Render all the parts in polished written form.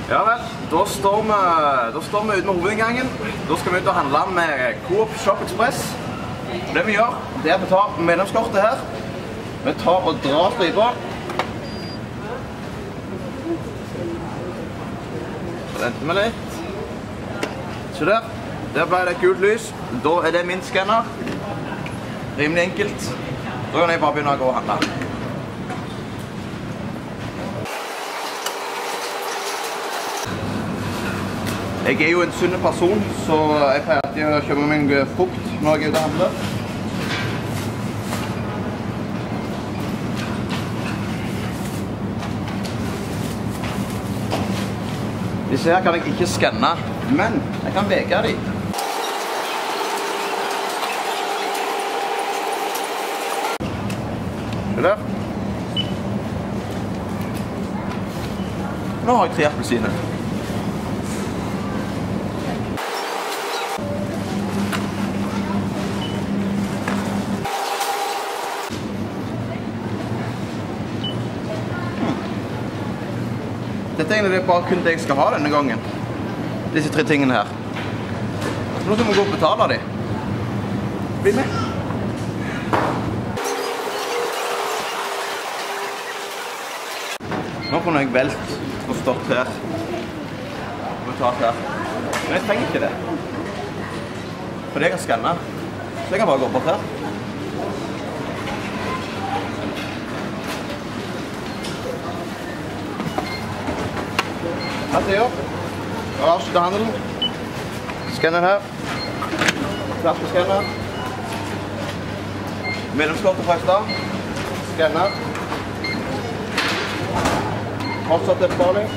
Ja vel, da står vi ute med hovedinngangen. Da skal vi ut og handle med Coop Shop Express. Det vi gjør, det er at vi tar medlemskortet her. Vi tar og drar stripa. Så venter vi litt. Se der. Der ble det et gult lys. Da er det min skanner. Rimelig enkelt. Da kan jeg bare begynne å gå og handle. Jeg er jo en sunn person, så jeg pleier alltid å kjøpe meg frukt når jeg er ute og handler. Disse her kan jeg ikke skanne, men jeg kan veke dem. Se der. Nå har jeg 3 appelsiner. Dette er egentlig bare kun det jeg skal ha denne gangen. Disse 3 tingene her. Så nå skal vi gå og betale dem. Bli med. Nå kunne jeg velt og stått her. Og betalt her. Men jeg trenger ikke det. Fordi jeg har skannet. Så jeg kan bare gå bort her. Alt jeg gjør. Jeg avslutter handelen. Skanner her. Plass på skanner. Medlemskortet fra i stad. Skanner. Fortsatt betaling.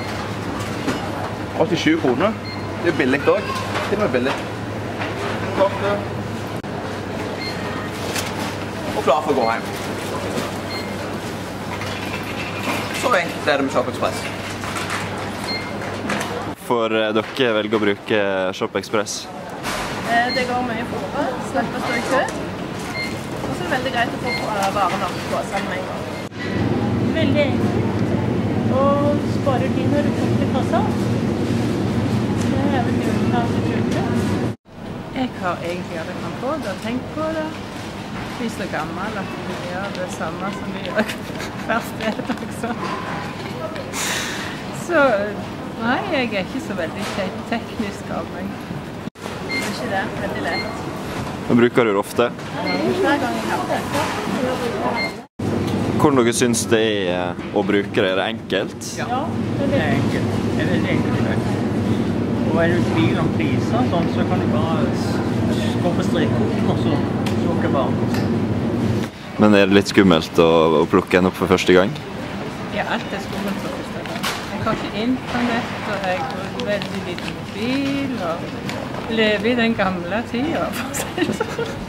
87 kroner. Det er billig også. Til og med billig. Kortet. Og klar for å gå hjem. Så enkelt er det med Shop Express. For dere velger å bruke Shop Express? Det går mye fortere, slipper å stå i kø. Og så er det veldig greit å få varene opp på sammen med en gang. Veldig enkelt. Og sparer tid når du kommer til kassa. Det er vel grunnen til at du bruker det. Jeg har egentlig aldri kommet på det og tenkt på det. Vi er så gammel at vi gjør det samme som vi gjør hver sted også. Så nei, jeg er ikke så veldig teknisk av meg. Det er ikke det, veldig lett. Bruker du det ofte? Hver gang jeg har det. Hvordan dere synes det er å bruke det? Er det enkelt? Ja, det Det er enkelt. Det er veldig enkelt. Og er du i tvil om priser, så kan du bare gå på strikkorten og så slukke bare. Men er det litt skummelt å plukke en opp for første gang? Ja, alt er skummelt for første gang. Jeg har ikke internett, og jeg har veldig liten mobil, og lever i den gamle tiden, for å si det sånn.